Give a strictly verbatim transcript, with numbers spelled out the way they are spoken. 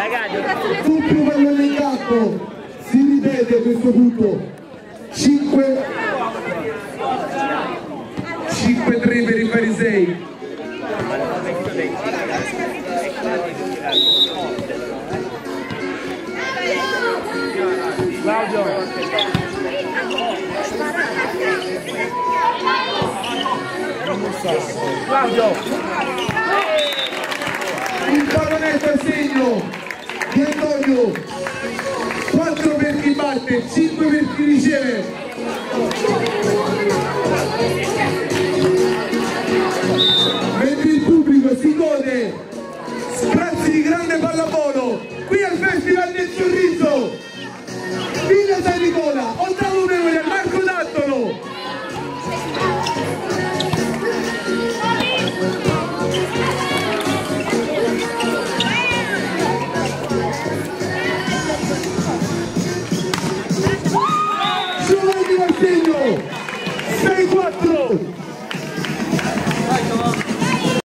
doppio pallone in campo, si ripete a questo punto, cinque tre per i farisei. Claudio. Claudio. Il pallonetto a segno di Antonio, quattro per chi batte, cinque per chi riceve. Mentre il pubblico si gode sprazzi di grande pallavolo qui al Festival del Sorriso. Villa San Nicola, ottavo memore Marco Dattolo. Giovanni Martegno, sei quattro.